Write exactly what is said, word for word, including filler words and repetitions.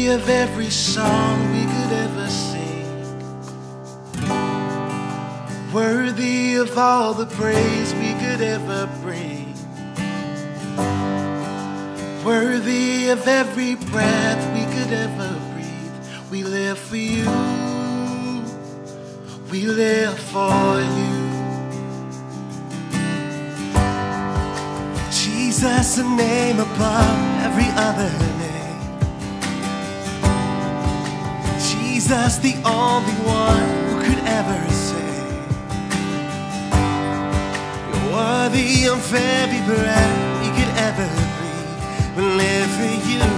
Worthy of every song we could ever sing, worthy of all the praise we could ever bring, worthy of every breath we could ever breathe. We live for you, we live for you. Jesus, a name above every other name. Jesus, the only one who could ever save. You're worthy of every breath we could ever breathe. We live for you.